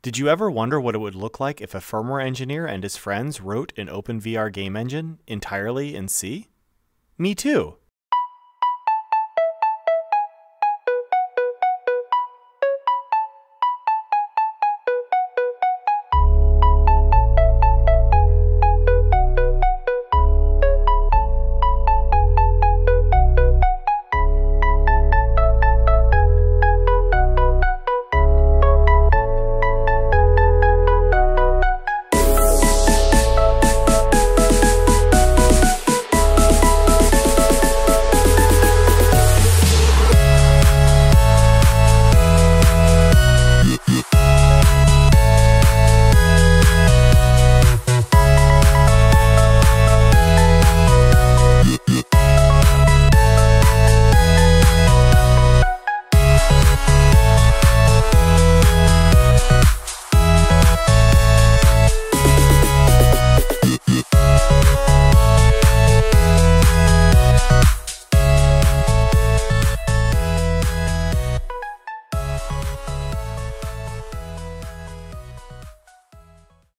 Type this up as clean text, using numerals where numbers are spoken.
Did you ever wonder what it would look like if a firmware engineer and his friends wrote an OpenVR game engine entirely in C? Me too!